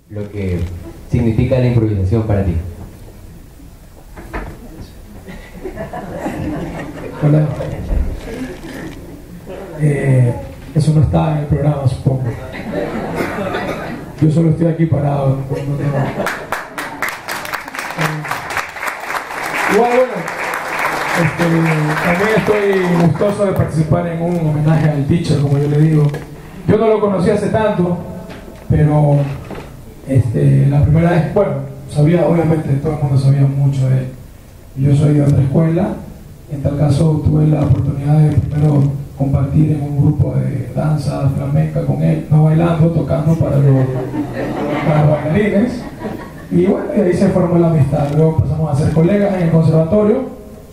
lo que significa la improvisación para ti. Hola. Eso no está en el programa, supongo. Yo solo estoy aquí parado. Igual, bueno, también estoy gustoso de participar en un homenaje al teacher, como yo le digo. Yo no lo conocí hace tanto, pero la primera vez, bueno, sabía, obviamente todo el mundo sabía mucho de él. Yo soy de otra escuela. En tal caso tuve la oportunidad de primero compartir en un grupo de danza flamenca con él, no bailando, tocando para los bailarines. Y bueno, y ahí se formó la amistad. Luego empezamos a ser colegas en el conservatorio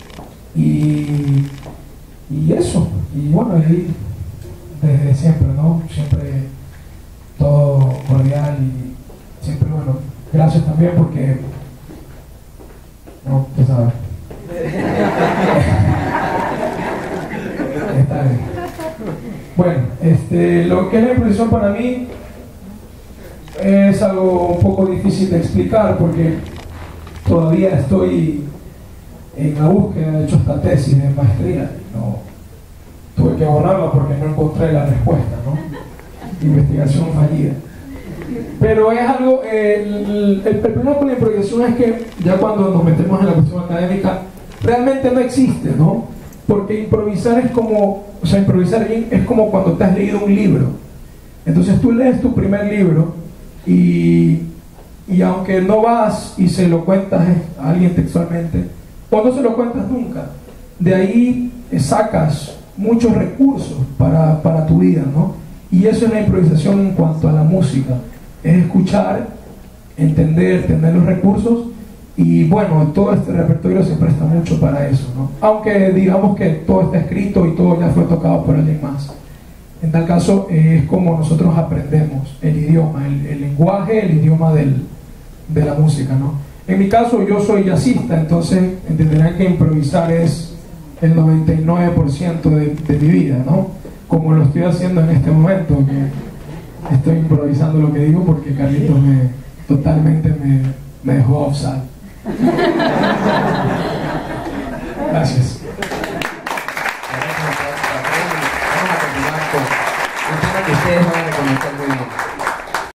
y eso. Y bueno, ahí desde siempre, ¿no? Siempre todo cordial y siempre, bueno, gracias también porque, no, tú sabes. Está bien. Bueno, lo que es la improvisación para mí es algo un poco difícil de explicar porque todavía estoy en la búsqueda. De hecho, esta tesis de maestría no tuve que borrarla porque no encontré la respuesta, ¿no? Investigación fallida. Pero es algo, el problema con la improvisación es que ya cuando nos metemos en la cuestión académica realmente no existe, ¿no? Porque improvisar es como, o sea, improvisar bien es como cuando te has leído un libro. Entonces tú lees tu primer libro y aunque no vas y se lo cuentas a alguien textualmente, o no se lo cuentas nunca, de ahí sacas muchos recursos para tu vida, ¿no? Y eso es la improvisación en cuanto a la música, es escuchar, entender, tener los recursos. Y bueno, todo este repertorio se presta mucho para eso, ¿no? Aunque digamos que todo está escrito y todo ya fue tocado por alguien más. En tal caso, es como nosotros aprendemos el idioma, el lenguaje, el idioma de la música, ¿no? En mi caso, yo soy jazzista, entonces entenderán que improvisar es el 99% de mi vida, ¿no? Como lo estoy haciendo en este momento, que estoy improvisando lo que digo porque Carlitos totalmente me dejó offside. Gracias. Vamos a continuar con un tema que ustedes van a reconocer muy bien.